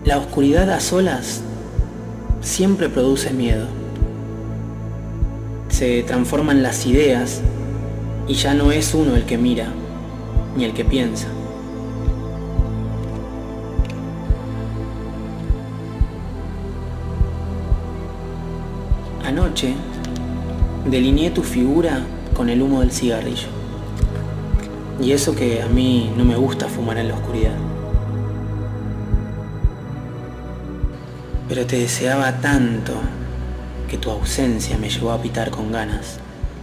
La oscuridad a solas siempre produce miedo. Se transforman las ideas y ya no es uno el que mira, ni el que piensa. Anoche delineé tu figura con el humo del cigarrillo. Y eso que a mí no me gusta fumar en la oscuridad. Pero te deseaba tanto que tu ausencia me llevó a pitar con ganas.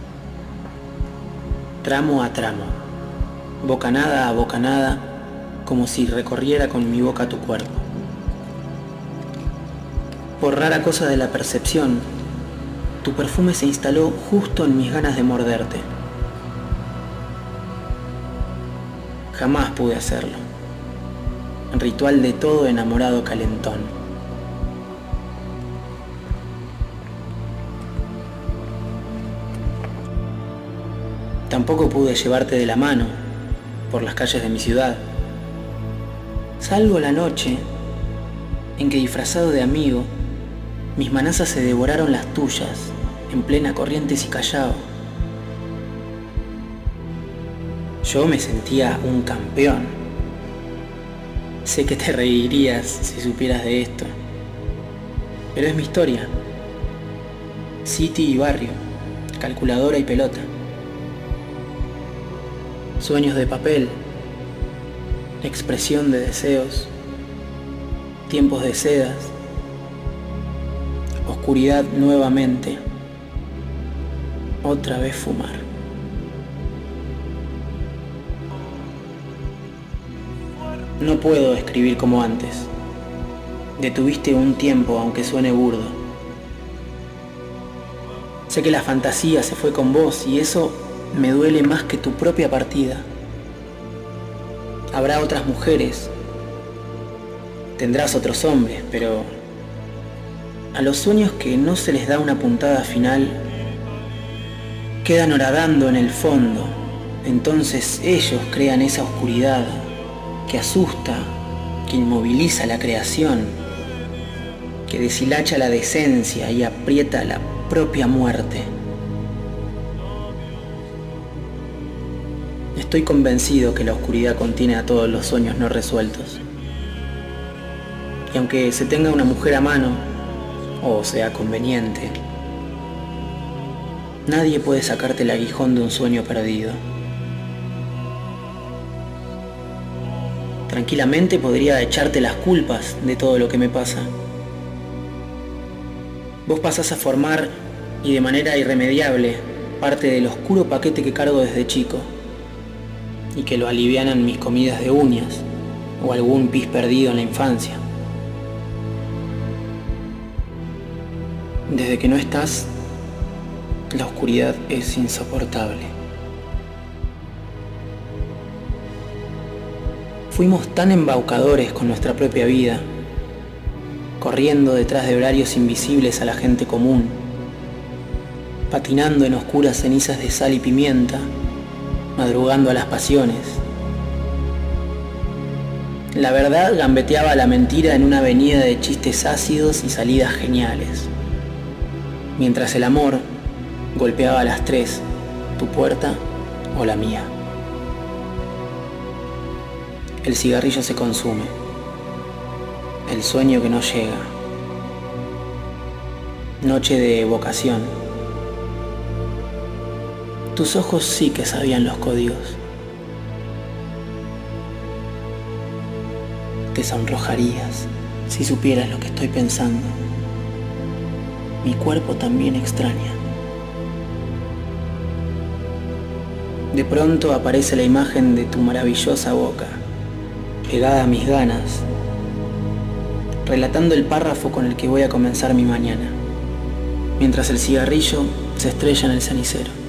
Tramo a tramo, bocanada a bocanada, como si recorriera con mi boca tu cuerpo. Por rara cosa de la percepción, tu perfume se instaló justo en mis ganas de morderte. Jamás pude hacerlo. Ritual de todo enamorado calentón. Tampoco pude llevarte de la mano por las calles de mi ciudad, salvo la noche en que, disfrazado de amigo, mis manazas se devoraron las tuyas en plena Corrientes y Callao. Yo me sentía un campeón. Sé que te reirías si supieras de esto, pero es mi historia. City y barrio, calculadora y pelota. Sueños de papel, expresión de deseos, tiempos de sedas, oscuridad nuevamente, otra vez fumar. No puedo escribir como antes. Detuviste un tiempo, aunque suene burdo. Sé que la fantasía se fue con vos y eso me duele más que tu propia partida. Habrá otras mujeres, tendrás otros hombres, pero a los sueños que no se les da una puntada final, quedan horadando en el fondo. Entonces ellos crean esa oscuridad que asusta, que inmoviliza la creación, que deshilacha la decencia y aprieta la propia muerte. Estoy convencido que la oscuridad contiene a todos los sueños no resueltos. Y aunque se tenga una mujer a mano, o sea conveniente, nadie puede sacarte el aguijón de un sueño perdido. Tranquilamente podría echarte las culpas de todo lo que me pasa. Vos pasás a formar, y de manera irremediable, parte del oscuro paquete que cargo desde chico, y que lo alivianan mis comidas de uñas o algún pis perdido en la infancia. Desde que no estás, la oscuridad es insoportable. Fuimos tan embaucadores con nuestra propia vida, corriendo detrás de horarios invisibles a la gente común, patinando en oscuras cenizas de sal y pimienta, madrugando a las pasiones. La verdad gambeteaba a la mentira en una avenida de chistes ácidos y salidas geniales, mientras el amor golpeaba a las 3, tu puerta o la mía. El cigarrillo se consume, el sueño que no llega, noche de evocación. Tus ojos sí que sabían los códigos. Te sonrojarías si supieras lo que estoy pensando. Mi cuerpo también extraña. De pronto aparece la imagen de tu maravillosa boca, pegada a mis ganas, relatando el párrafo con el que voy a comenzar mi mañana, mientras el cigarrillo se estrella en el cenicero.